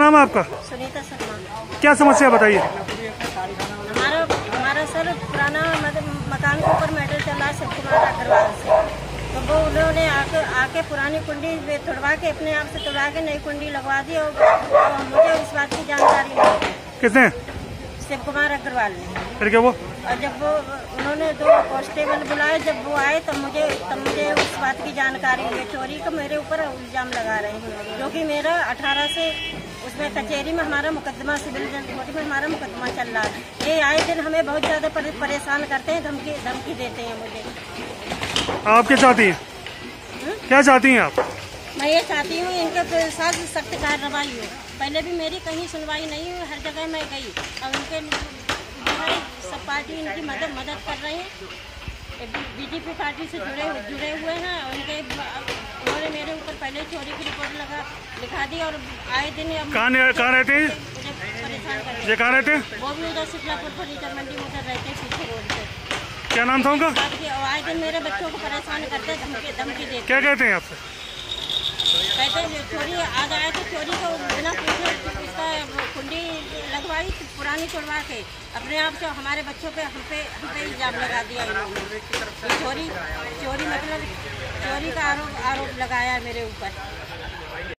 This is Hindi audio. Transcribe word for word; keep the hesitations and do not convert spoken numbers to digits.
नाम है आपका? सुनीता शर्मा। क्या समस्या बताइए? हमारा हमारा सर पुराना मकान के ऊपर मैटर चल रहा है शिव कुमार अग्रवाल से, तो वो उन्होंने आके आके पुरानी कुंडी तोड़वा के अपने आप से तोड़वा के नई कुंडी लगवा दी और, और मुझे इस बात की जानकारी नहीं। किसने? शिव कुमार अग्रवाल ने। फिर क्या वो? और जब वो उन्होंने दो कांस्टेबल बुलाए, जब वो आए तब मुझे तब मुझे उस बात की जानकारी हुई। चोरी का मेरे ऊपर इल्जाम लगा रहे हैं, जो कि मेरा अठारह से उसमें कचहरी में हमारा मुकदमा, सिविल कोर्ट में हमारा मुकदमा चल रहा है। ये आए दिन हमें बहुत ज्यादा परेशान करते हैं, धमकी धमकी देते हैं मुझे। आप क्या चाहती हैं? हुँ? क्या चाहती हैं आप? मैं ये चाहती हूँ इनके साथ सख्त कार्रवाई हो। पहले भी मेरी कहीं सुनवाई नहीं हुई, हर जगह मैं गई और उनके सब पार्टी इनकी मदद मदद कर रही है। बीजेपी पार्टी से जुड़े जुड़े हुए हैं। उनके उन्होंने मेरे ऊपर पहले चोरी की रिपोर्ट लगा लिखा दी और आए दिन कहाँ कहाँ रहते हैं? मुझे परेशान कर रहे ये कहाँ रहते हैं? वो भी उधर शुक्लापुर फर्नीचर मंडी में उधर रहते हैं, पीछे रोड पे। क्या नाम था उनका? और आए दिन मेरे बच्चों को परेशान करते, धमकी धमकी देते। क्या कहते हैं आपसे? कहते चोरी आज आए तो चोरी को बिना पूछे इसका कुंडी लगवाई पुरानी तोड़वा के अपने आप से हमारे बच्चों पे हम पे हम पे इल्जाम लगा दिया इन्होंने। चोरी चोरी मतलब चोरी का आरोप आरोप लगाया मेरे ऊपर।